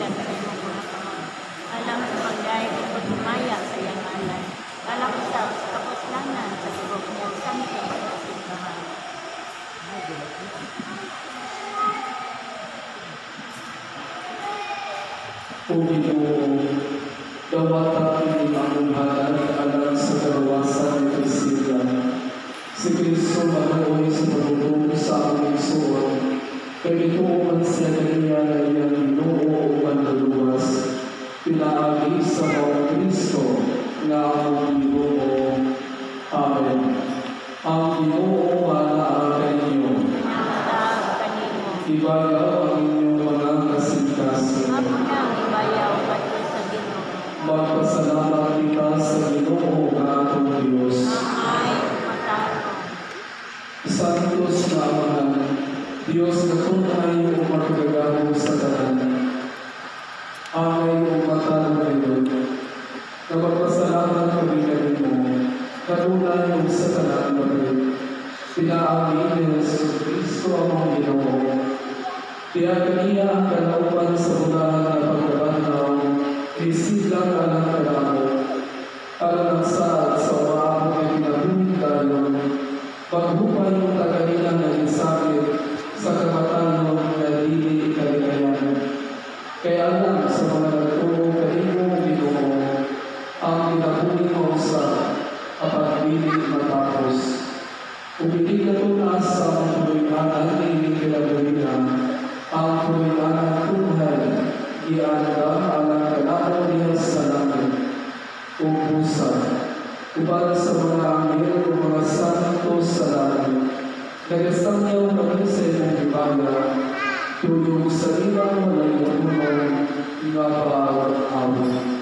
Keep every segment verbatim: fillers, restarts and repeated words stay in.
kanimo mga kamay. Alam sa pagdayag at pagmamaya sa iyang alay. Alam sa kapuslanan sa tibok niyang santo sa simbahan. O Ginoo, dawata kini among halal alang sa kaluwasan ni Kristo. Si Kristo magawin sa pagdudong sa aming suwan, kay ituuman siya kaniya na iyang Ginoo o manluluwas, pinaagi sa mga Kristo nga among Ginoo. Amen. Ang Ginoo manaa kaninyo. Ibayaw ang inyong mga kasingkaso. Magpasalamat kita sa Ginoo nga atong Diyos. Santos na Amahan, Diyos na tunay o magagamo sa tanan. Amay o matalo ngayon. Nagpapasalamat kami kanino, kanunay o sa tanan namin. Pinaangin ni Jesus Cristo ang Ginoo. Kaya kaniya ang kalaupan sa unahan na pagkabanaw, isilang alang kalamo, alang saad sa umaabot ay pinabuhin tayo, paghupay yung tagalilang nag-isakit sa kamatayon na dili kaligayan. Kaya alam sa mga nagtulong kanino Ginoo, ang pinabuhin mo sa kapag-bilig matapos. Umili ka tunas sa mga tuloy-anan na kinagawinan, ang tuloy-anan tuhay, iandam alang kalao niya sa langit, o pusa, ubal sa mga anghel o mga santos sa langit. Nagasang niyaw kami sa iyong ibada, tuyong sa ilang walay tulong, nga paawat-awat.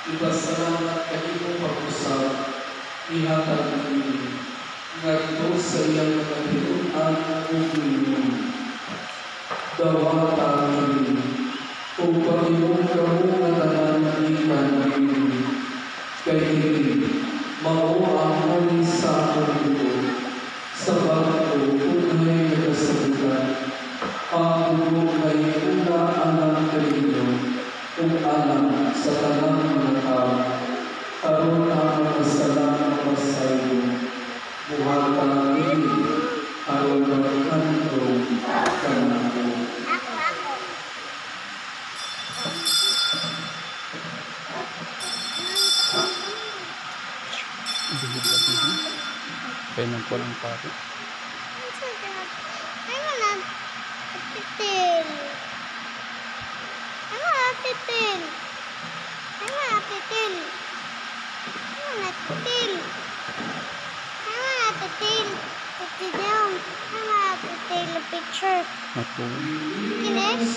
Ipasalamat kanimo pag-usap, ihatag ini, ngadto sa iyang katinuan ug Ginoo. Dawata kini, ug Panginoon kamo nga tanan ikan kini, kay kini mao ang huli sa akong dugo, sa bago unay nagasabutan, ang dugo ay una alam kaninyo, ug alam sa tanang mga tao, aron ang magpasalamat pa sa iyo. Buhata kini, aron magkantong kanako. Bilib ka din. Kaya nang kulang pare. I wanna titil. I wanna titil. I wanna titil. I wanna titil. I wanna titil. Titil down. I wanna titil a picture. Ako. Kinex?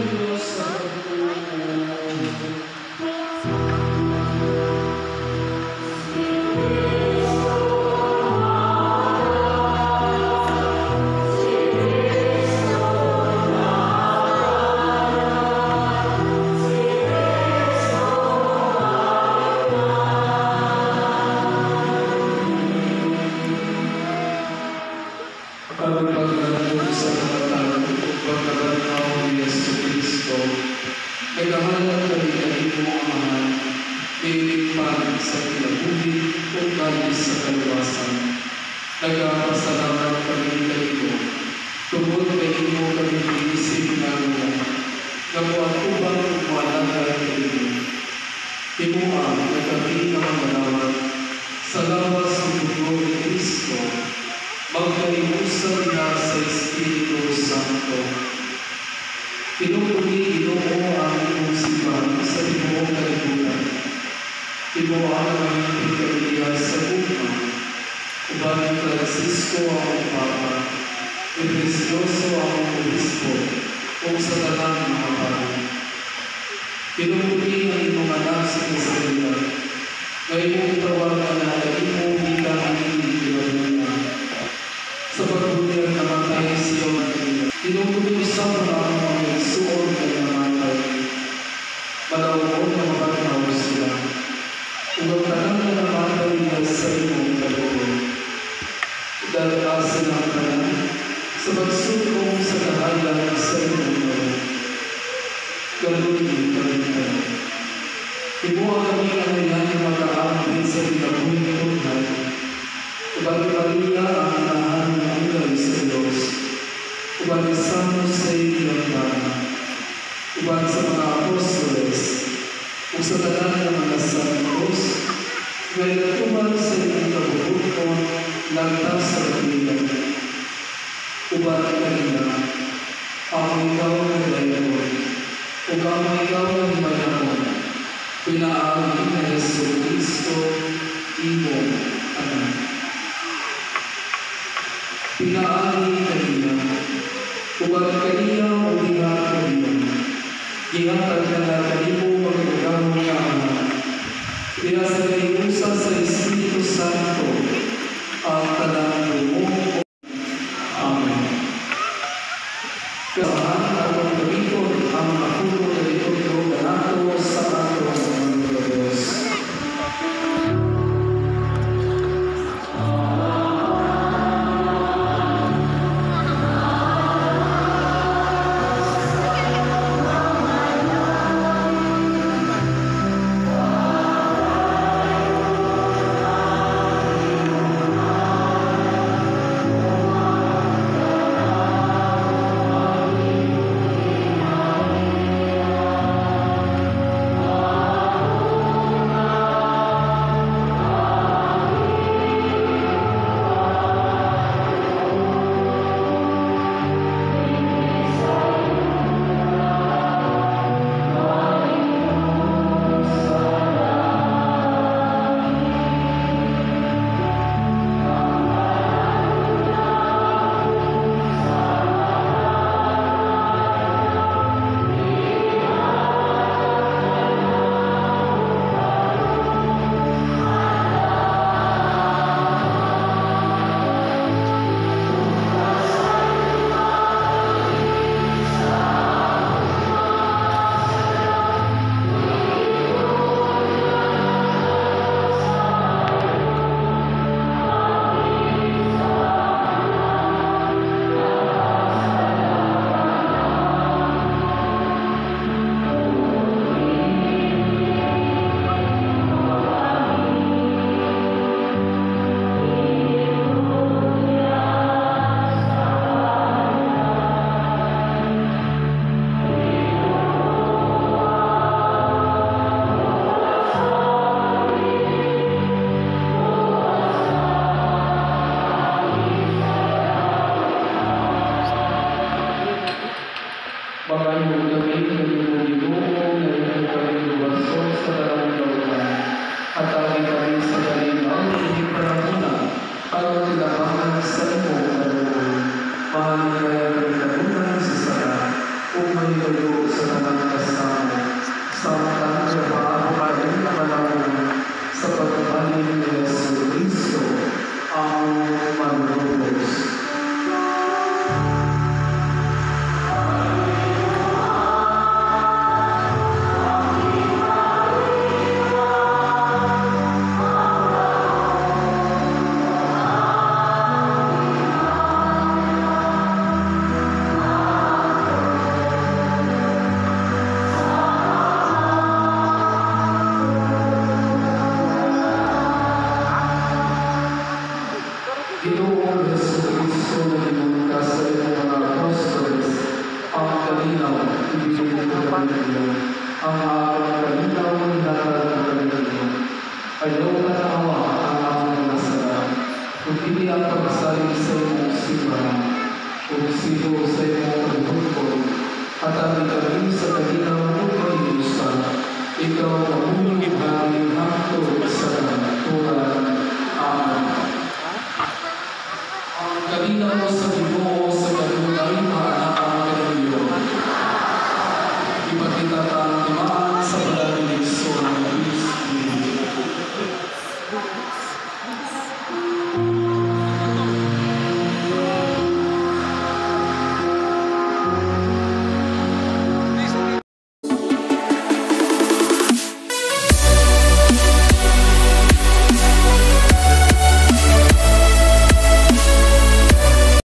Ang paglalagod sa mga tao ug pagkabanaw ni Yesu Kristo, nagahanap kami kanimo Amahan, pilipan sa kinabuhi ug galing sa kaluwasan. Nagapasalamat kami kanimo, tungod kay imo kami ginisip namin, nga moatubang ug moalagad kanimo. Imo ang nagkabinang manawag, sa lawas ng dugo ni Kristo, magkalimusan na sa Espiritu Santo. Pinupuli Ginoo ang imong simbahan sa tibuok kalibutan. Tibuok ang imong pagkaliya sa Roma. Uban ni Francisco ang Papa, ni Precioso ang Obispo, o sa talang mga pari. Pinupuli ang imong anak sa Israel. Ngayong tawagan na imong bilang ang inigilabunan. Sa pagbunyag namatay siya magkaliya. Tinutulusan mo na ang mga nagsuon ay namatay. Malawon na mabanaw sila. Kung ang tanang na namatay niya sa imong kaloob. Dala silang tanan sa pagsulong sa kahalan sa imong kaloob. Galunin kalintan. Ibuha kami ang ilang makaamit sa kinabuhi tunay. Ubali-baliya ang inahan ng anggay sa Diyos. Ubali-sama sa iyong tanan. Ubali sa mga apostoles. O sa tanan ng mga santos. Ngayon natuman sa iyong kabubuton, lantas sa kabilang. Ubali kanina, ang ikaw na dayon. O ang ikaw na himayamon. Pinaawin na Yesu Kristo, imong anak. Pinaali kanina, ubang kanina o diha kanina, gihatag na na kanimo magkagamo nga anak. Kaya sa kanimusa sa Espiritu Santo, ang tanan mo. Amen. Kasahan ang pagkakikot ang akulo na ito na nato sa ato ng mga Diyos. sa pagkakalin ni Yesu Cristo ang manlulubos. Ginoong Yesu Cristo na inuutas sa iyong mga apostoles, ang kalinaw, ibigay ng kanila, ang aking kalinaw ng dapat ng kanila. Ayaw ka na awa ang aming nasala, kung hindi ang pagsalig sa iyong simbahan, kung sigo sa iyong paghumpol, at ang ikabing sa kalinaw ng Panginoon, ikaw ang uming aming hangtod sa natural. Amen. Ang kalinaw sa